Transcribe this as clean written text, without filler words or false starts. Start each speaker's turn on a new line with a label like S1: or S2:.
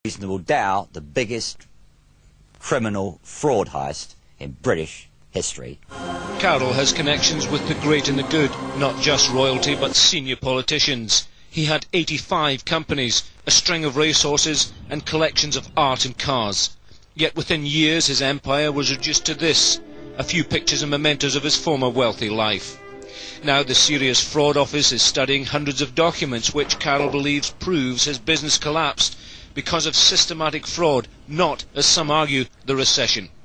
S1: reasonable doubt the biggest criminal fraud heist in British history.
S2: Carroll has connections with the great and the good, not just royalty but senior politicians. He had 85 companies, a string of racehorses and collections of art and cars. Yet within years his empire was reduced to this, a few pictures and mementos of his former wealthy life. Now the Serious Fraud Office is studying hundreds of documents which Carroll believes proves his business collapsed because of systematic fraud, not, as some argue, the recession.